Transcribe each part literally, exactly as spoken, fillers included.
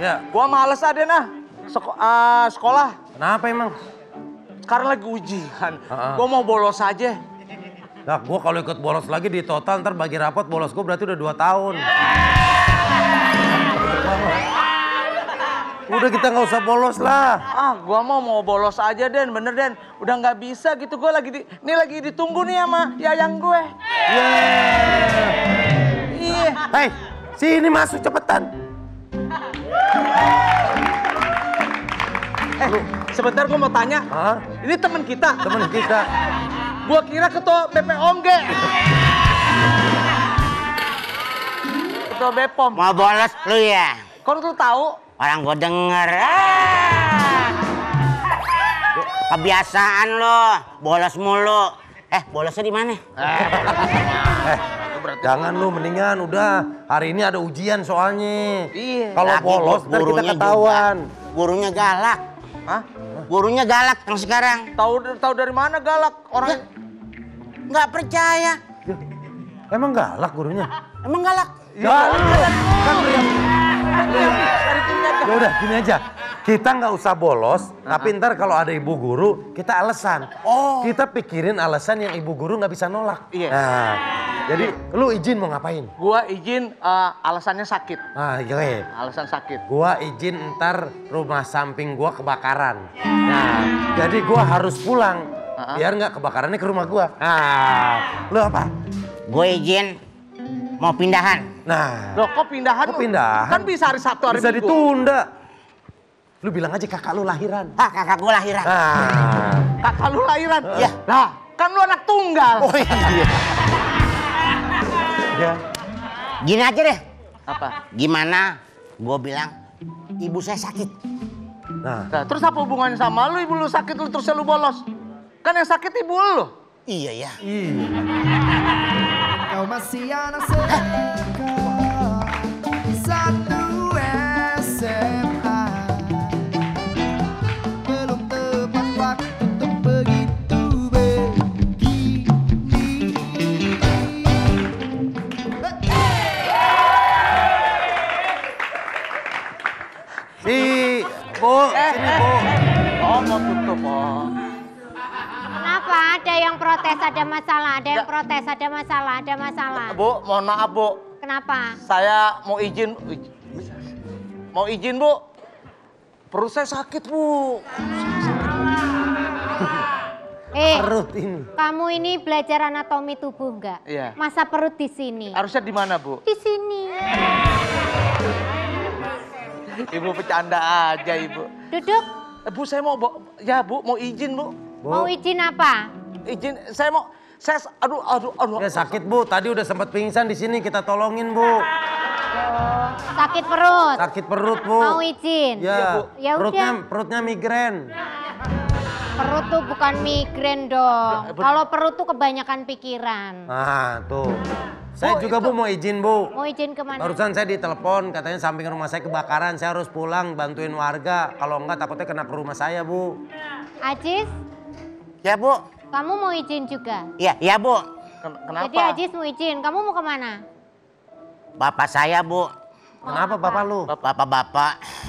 Ya. Gua males ada nah Seko uh, sekolah. Kenapa emang? Sekarang lagi ujian. Uh-uh. Gua mau bolos aja. Nah, gua kalau ikut bolos lagi di total ntar bagi rapot bolos gua berarti udah dua tahun. Udah kita nggak usah bolos lah. Ah, gua mau mau bolos aja Den, bener Den. Udah nggak bisa gitu, gua lagi di, ini lagi ditunggu nih sama yayang gue. Yeah. Iya. Hei, sini masuk cepetan. Eh, sebentar gua mau tanya. Hah? Ini teman kita. Temen kita. Gua kira ketua B P O M G. Ketua B P O M. Mau bolos lu ya? Kok lu tahu? Orang gue denger. Ah. Kebiasaan lo, bolos mulu. Eh, bolosnya di mana? Eh, jangan lu mendingan udah. Hari ini ada ujian soalnya. Iya. Kalau Lagi bolos ntar kita gurunya ketahuan. juga. Gurunya galak. Hah? Gurunya galak yang sekarang. Tahu tahu dari mana galak orang? Nggak percaya. Emang galak gurunya? Emang galak? Galak. Kan lu yang... Ya udah gini aja. Kita nggak usah bolos, uh-huh. tapi ntar kalau ada ibu guru, kita alasan. Oh. Kita pikirin alasan yang ibu guru nggak bisa nolak. Iya. Nah, jadi lu izin mau ngapain? Gua izin uh, alasannya sakit. Ah, iya. Alasan sakit. Gua izin ntar rumah samping gua kebakaran. Nah, jadi gua harus pulang. Uh-huh. Biar nggak kebakarannya ke rumah gua. Nah, lu apa? Gue izin mau pindahan. Nah. Loh kok pindahan? Kok pindahan? Kan bisa hari Sabtu hari Bisa Minggu. ditunda. Lu bilang aja kakak lu lahiran. Ah, kakak gue lahiran. Nah. Kakak lu lahiran? Iya. Lah, kan lu anak tunggal. Oh iya. Ya. Gini aja deh. Apa? Gimana? Gue bilang, ibu saya sakit. Nah. Nah, terus apa hubungannya sama lu? Ibu lu sakit lu terus lu bolos. Kan yang sakit ibu lu. Iya ya. Iya. Kau masih anak sekolah satu S M A, belum tepat waktu untuk begitu begini. Si, Bu, sini Bu. Oh, mau tutup, oh. Kenapa? Ada yang protes, ada masalah. Ada yang protes, ada masalah, ada masalah. Bu, mohon maaf, Bu. Kenapa? Saya mau izin. Mau izin, Bu. Perut saya sakit, Bu. Eh, Perut ini. kamu ini belajar anatomi tubuh nggak? Iya. Masa perut di sini? Harusnya di mana, Bu? Di sini. Ibu bercanda aja, Ibu. Duduk. Eh, Bu, saya mau, ya Bu, mau izin, Bu. Bu. Mau izin apa? Izin, saya mau, saya, aduh, aduh, aduh. Ya sakit Bu, tadi udah sempat pingsan di sini kita tolongin Bu. Sakit perut. Sakit perut Bu. Mau izin? Ya, Iya, Bu. Ya perutnya, udah. perutnya migrain. Perut tuh bukan migrain dong. Ya, Kalau perut tuh kebanyakan pikiran. Nah tuh. Saya Bu, juga itu- Bu mau izin Bu. Mau izin kemana? Barusan saya ditelepon katanya samping rumah saya kebakaran, saya harus pulang bantuin warga. Kalau enggak takutnya kena ke rumah saya Bu. Ajis, Ya Bu. kamu mau izin juga? Iya, iya Bu. Ken- Kenapa? Jadi Ajis mau izin, kamu mau kemana? Bapak saya Bu. Kenapa Bapak lu? Bapak-bapak.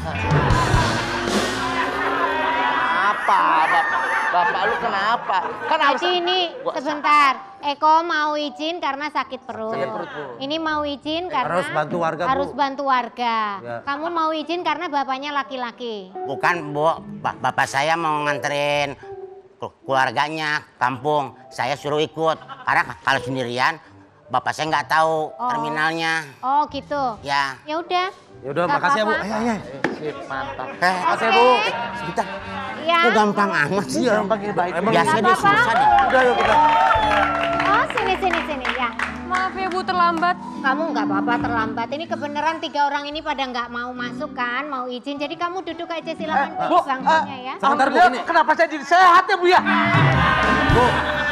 Apa, Bapak? Bapak lu kenapa? Kan harus... Jadi ini Gua- sebentar, Eko mau izin karena sakit perut. Sakit perut, Bu. Ini mau izin karena Harus bantu warga, Bu. harus bantu warga. Ya. Kamu mau izin karena bapaknya laki-laki. Bukan Bu, Ba- bapak saya mau nganterin ke- keluarganya kampung. Saya suruh ikut. Karena kalau sendirian, bapak saya nggak tahu Oh. terminalnya. Oh gitu. Ya. Ya udah. Ya udah Nggak makasih ya Bu. apa-apa. Ayo ayo. Sip, mantap. Eh, Makasih ya Bu. eh, sebentar. Iya. Kok gampang amat sih? Iya. Gampang ini baik. Emang Biasanya dia apa-apa. susah deh. Udah yuk kita. Oh sini sini sini ya. Maaf ya Bu terlambat. Kamu nggak apa-apa terlambat. Ini kebenaran tiga orang ini pada nggak mau masuk kan, mau izin. Jadi kamu duduk aja silakan Eh, Bu, pilih bangkunya ya. Sebentar, Bu, Alhamdulillah, ini. kenapa saya jadi sehat ya Bu ya? Bu.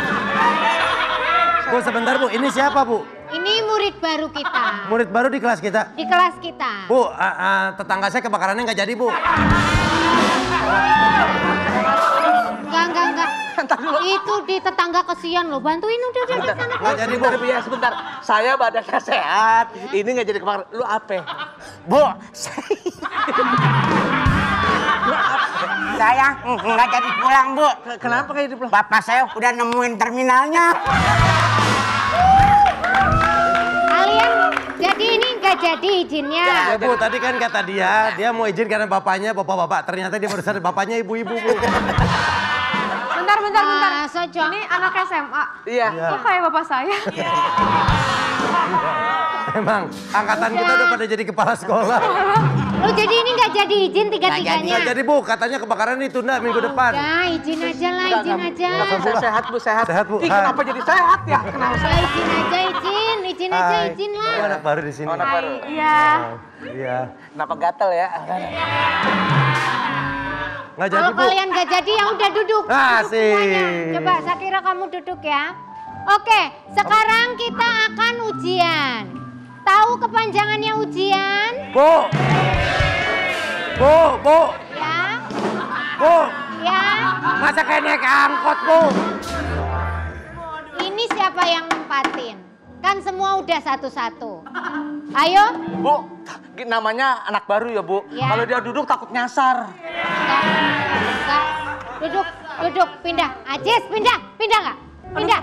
Bu sebentar Bu, ini siapa Bu? Ini murid baru kita Murid baru di kelas kita. di kelas kita. Bu, a- a- tetangga saya kebakarannya nggak jadi Bu. Enggak enggak enggak. Itu di tetangga kesian loh. Bantuin udah udah di sana. Nggak jadi Bu. Sebentar, Bu ya, sebentar. Saya badannya sehat. Ini nggak jadi kebakaran. Lu apa? Bu, saya, Saya nggak jadi pulang, Bu. Kenapa kayak di pulang? Bapak saya udah nemuin terminalnya. Kalian jadi ini nggak jadi izinnya. Ya Bu, tadi kan kata dia, dia mau izin karena bapaknya bapak-bapak. Ternyata dia baru sadar bapaknya ibu-ibu, Bu. Bentar, bentar, bentar. Ah, Sojo. Ini anak S M A. Iya. Kok kayak bapak saya? Emang angkatan kita udah pada jadi kepala sekolah. Oh jadi ini nggak jadi izin tiga-tiganya? Nggak jadi Bu, katanya kebakaran ditunda minggu depan. Ya izin aja lah, izin aja. Saya sehat Bu, sehat. Sehat, Bu. Ih, kenapa jadi sehat ya? Kenapa Ya izin aja, izin, izin aja, Hai. izin Ini lah. anak baru di sini. anak baru? Iya. Iya. Kenapa gatel ya? Nggak jadi Kalau Bu. kalian nggak jadi ya udah duduk. Ah, Duduk semuanya. sih. Coba Sakira kamu duduk ya. Oke, sekarang kita akan ujian. Tahu kepanjangannya ujian? Bu. Bu, Bu, Ya, Bu. ya. Masa kayak naik angkot, Bu? Ini siapa yang nempatin? Kan semua udah satu-satu. Ayo. Bu, namanya anak baru ya Bu. Ya. Kalau dia duduk takut nyasar. Enggak, enggak. Duduk, duduk, pindah. Ajis, pindah, pindah nggak? Pindah.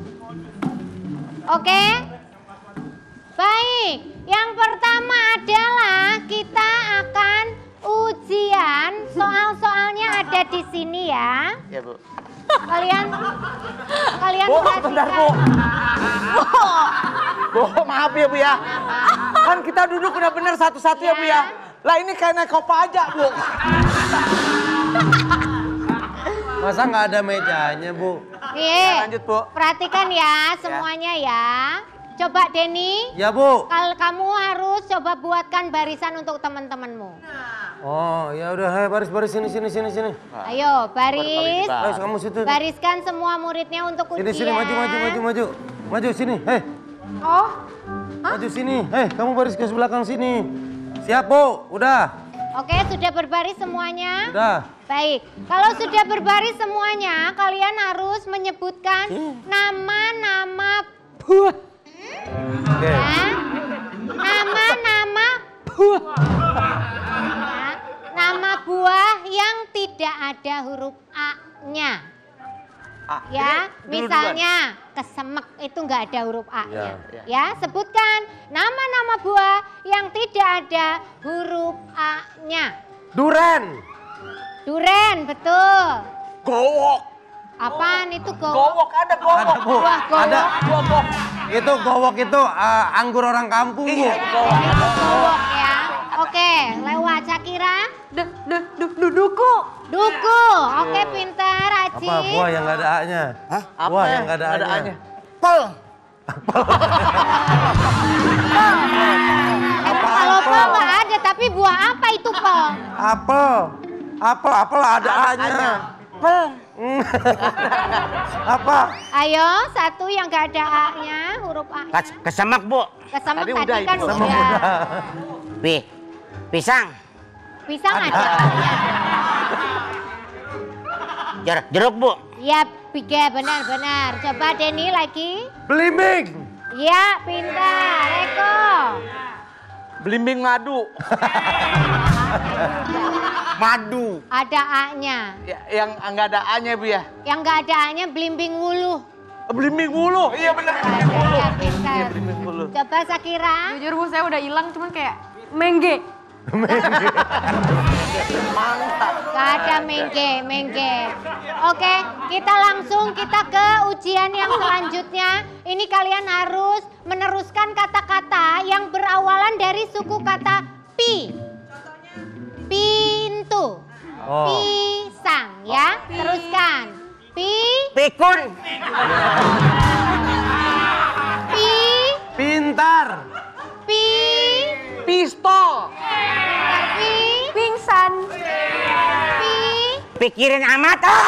Oke. Baik, yang pertama adalah kita akan ujian. Soal-soalnya ada di sini ya. Ya Bu. Kalian, kalian Bu, perhatikan. bentar Bu. Bu, maaf ya Bu ya. Kan kita duduk udah bener satu-satu ya Bu ya. Lah ini kayak naik kopaja Bu. Masa nggak ada mejanya, Bu? Iya. Lanjut Bu. Perhatikan ya semuanya ya. Coba Denny, Ya, Bu. kalau kamu harus coba buatkan barisan untuk teman-temanmu. Oh, ya udah, hai baris-baris sini sini sini sini. Ayo, baris. Ayo kamu situ. Bariskan semua muridnya untuk ujian. Sini sini maju maju maju maju. Maju sini. Hei, Oh, maju sini. Hei, kamu baris ke belakang sini. Siap, Bu? Udah. Oke, sudah berbaris semuanya? Udah. Baik, kalau sudah berbaris semuanya, kalian harus menyebutkan nama-nama buah. Oke. Ya. Nama-nama buah. Ya. Nama buah yang tidak ada huruf A-nya. Ah, Ya, ini dulu misalnya kesemek itu nggak ada huruf A-nya. Ya, Ya, sebutkan nama-nama buah yang tidak ada huruf A-nya. Duren. Duren, betul. duluan. Gowok. Apaan itu gowok? Gowok ada gowok. Ada, Bu. Buah gowok. Ada. Buah gowok. Itu gowok itu uh, anggur orang kampung, Bu. Iya, gowok. Itu gowok ya. Oke, lewat Shakira. du, du, du, du, duku. Duku. Oke, pintar, Aci. Apa buah yang nggak ada A-nya? Hah? Buah yang nggak ada Ada A-nya. A-nya. Pel. Kalau pel nggak ada, tapi buah apa itu pel? Apel. Apel, apel ada A-nya. Pel. Apa? Ayo, satu yang nggak ada A-nya, huruf A-nya. Kes- Kesemak, Bu. Kesemek Tadi tadi udah kan itu. udah. Pi. Pisang. Pisang ada A-nya. Jer- jeruk, Bu. Ya, tiga benar-benar. Coba Denny lagi. Belimbing. Ya, pintar. Eko. Belimbing madu. Madu. Ada A-nya. Ya, yang nggak ada A-nya Bu ya. Yang nggak ada A-nya belimbing wuluh. Belimbing bulu. Iya benar. Ya, pintar. Belimbing bulu. Coba Shakira. Jujur Bu, saya udah hilang cuman kayak mengge. Gak ada mengge, mengge. Oke, kita langsung kita ke ujian yang selanjutnya. Ini kalian harus meneruskan kata-kata yang berawalan dari suku kata pi. Pintu. Oh. Pisang ya. Teruskan. Pi, Pikun. pi, Pintar. pi, Pistol. pi, Pingsan. pi, Pikirin amat. Ah.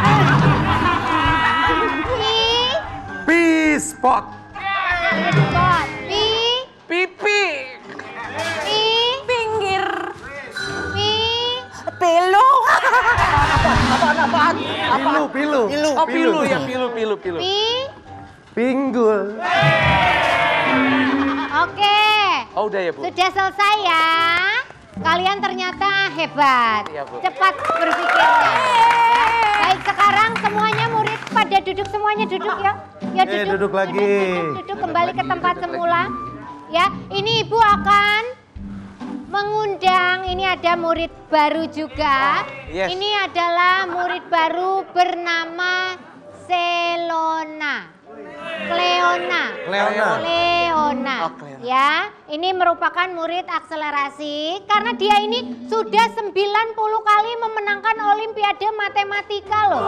pi, Pispot. spot, pi, Pipi. pi, Pinggir. pi, Pilu. Apaan-apaan? Pilu, pilu. Pilu. Oh pilu ya, pilu, pilu, pilu. pi. Pinggul. Oke. Oh udah ya Bu. Sudah selesai ya. Kalian ternyata hebat. Iya, Bu. Cepat berpikirnya. Baik, sekarang semuanya murid pada duduk, semuanya duduk ya. Ya Eh, duduk lagi. Duduk, duduk kembali ke tempat semula. Ya, ini Ibu akan mengundang, ini ada murid baru juga. Yes. Ini adalah murid baru bernama Selona. Cleona. Cleona. Cleona. Oh, Cleona. Ya, ini merupakan murid akselerasi karena dia ini sudah sembilan puluh kali memenangkan Olimpiade Matematika loh.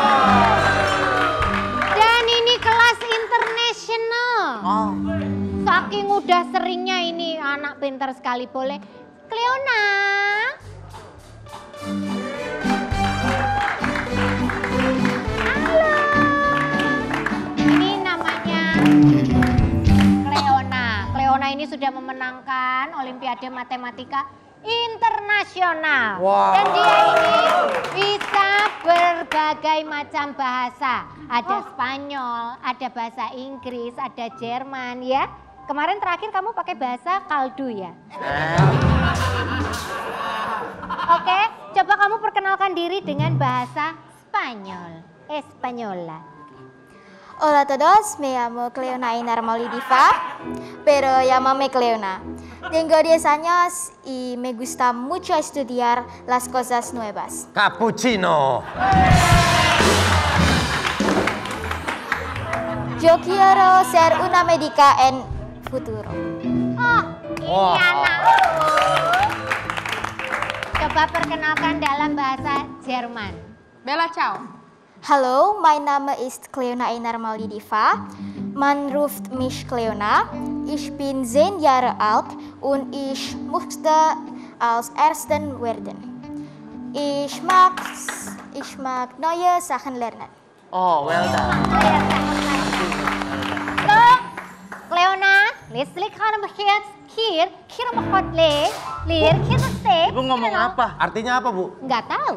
Dan ini kelas internasional. Oh. Saking udah seringnya ini anak pintar sekali, boleh. Cleona. Halo. Ini namanya Cleona. Cleona ini sudah memenangkan Olimpiade Matematika Internasional. Wow. Dan dia ini bisa berbagai macam bahasa. Ada Spanyol, ada bahasa Inggris, ada Jerman ya. Kemarin terakhir kamu pakai bahasa kaldu ya? Oke, coba kamu perkenalkan diri dengan bahasa Spanyol. Española. Hola a todos, me llamo Cleona Einar Maulidiva, pero llámame Cleona. Tengo diez años y me gusta mucho estudiar las cosas nuevas. Cappuccino. Yo quiero ser una médica en futuro. Oh, ini Wah. anakku. Coba perkenalkan dalam bahasa Jerman. Bella ciao. Hallo, mijn naam is Cleona Einar Maulidiva. Man ruft mich Cleona. Ich bin zehn Jahre alt und ich möchte als Ärztin werden. Ich mag, ich mag neue Sachen lernen. Oh, well done. So, Cleona, listrik kan begitu kir, kir begitu le, lir, kir ste. Ibu ngomong apa? Artinya apa, Bu? Nggak tahu.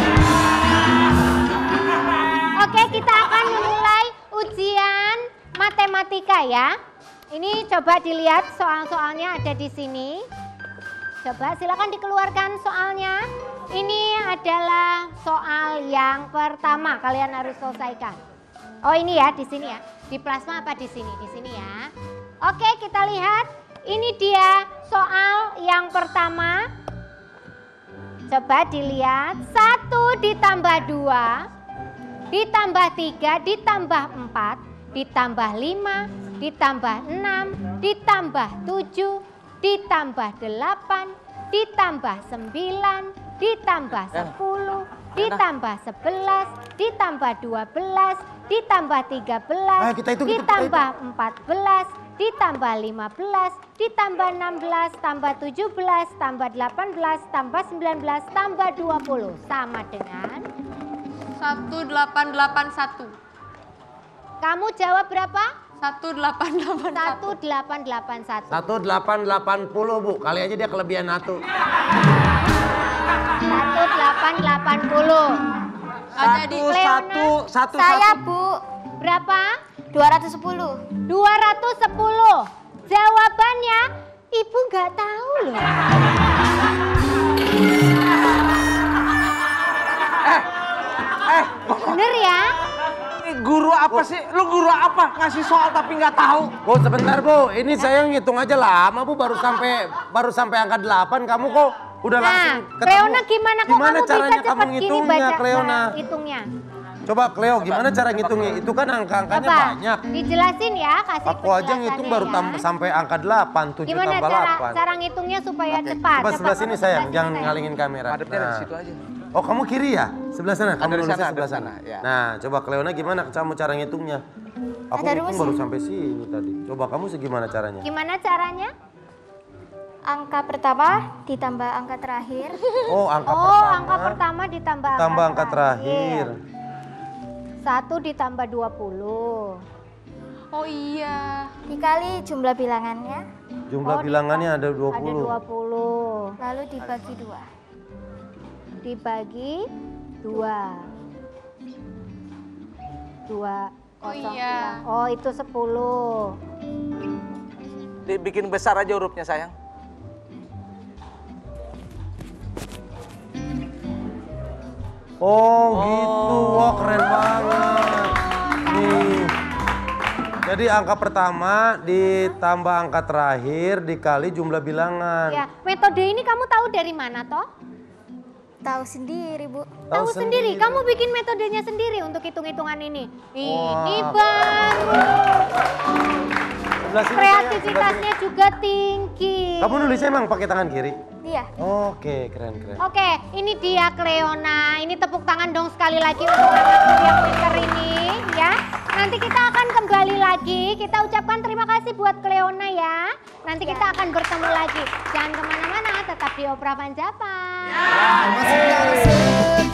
Oke, kita akan memulai ujian matematika ya. Ini coba dilihat soal-soalnya ada di sini. Coba silakan dikeluarkan soalnya. Ini adalah soal yang pertama kalian harus selesaikan. Oh ini ya di sini ya. Di plasma apa di sini? Di sini ya. Oke kita lihat. Ini dia soal yang pertama. Coba dilihat. Satu ditambah dua. Ditambah tiga, ditambah empat, ditambah lima, ditambah enam, ditambah tujuh, ditambah delapan, ditambah sembilan, ditambah sepuluh, ditambah sebelas, ditambah dua belas, ditambah tiga belas, Ayo, kita hitung, kita ditambah empat belas, ditambah lima belas, ditambah enam belas, tambah tujuh belas, tambah delapan belas, tambah sembilan belas, tambah dua puluh. Sama dengan... satu delapan delapan satu. Kamu jawab berapa? satu delapan delapan satu. satu delapan delapan satu. satu delapan delapan nol, Bu. Kali aja dia kelebihan satu. satu delapan delapan nol. Jadi Satu, satu, satu, Saya satu. Bu, Berapa? dua ratus sepuluh. dua ratus sepuluh. Jawabannya Ibu nggak tahu loh. Eh, Bener ya? ini guru apa sih? Lu guru apa? Ngasih soal tapi nggak tahu. Bu, sebentar, Bu. Ini saya ngitung aja lama, Bu. Baru sampai baru sampai angka delapan. Kamu kok udah Nah, langsung ketemu. Cleona gimana kok Gimana kamu caranya bisa kamu cepat gini ngitungnya, baca Cleona? cara hitungnya? Coba, Cleo, gimana cara ngitungnya? Itu kan angka-angkanya Coba banyak. dijelasin ya, kasih Aku aja ngitung baru penjelasannya tam- ya. sampai angka delapan, tujuh Gimana tambah cara delapan. cara ngitungnya supaya cepat? Coba sebelah sini kamu sayang, sebelah jangan sini, sayang. ngalingin kamera. Madepnya dari Nah. situ aja. Oh, kamu kiri ya? Sebelah sana, kamu dari lulusnya sana, sebelah dari sana. sana, ya. Nah, coba Cleona gimana kamu cara ngitungnya? Aku Ada ngitung rumus baru ya? sampai sini tadi. Coba kamu segimana caranya? Gimana caranya? Angka pertama ditambah angka terakhir. Oh, angka Oh, pertama. angka pertama ditambah Tambah angka terakhir. Satu ditambah dua puluh. Oh iya. Dikali jumlah bilangannya, Jumlah Oh, bilangannya ada Ada dua puluh. dua puluh. lalu dibagi dua. Dibagi dua. Dua. Oh kosong iya. bilang. Oh itu sepuluh. Dibikin besar aja hurufnya sayang. Oh, gitu, wah keren banget. Nih. Jadi angka pertama ditambah angka terakhir dikali jumlah bilangan. Ya, metode ini kamu tahu dari mana toh? Tahu sendiri, Bu. Tahu sendiri. Kamu bikin metodenya sendiri untuk hitung-hitungan ini. Ini Wah. baru. Sebelah sini, Kreativitasnya sayang, juga tinggi. sebelah sini. Kamu nulisnya emang pakai tangan kiri? Iya. Oke, keren keren. Oke, ini dia Cleona. Ini tepuk tangan dong sekali lagi untuk anakku yang pintar ini, ya. Nanti kita akan kembali lagi. Kita ucapkan terima kasih buat Cleona ya. Nanti kita akan bertemu lagi. Jangan kemana-mana, tetap di Opera Panjapa. Kau masih anak sekar.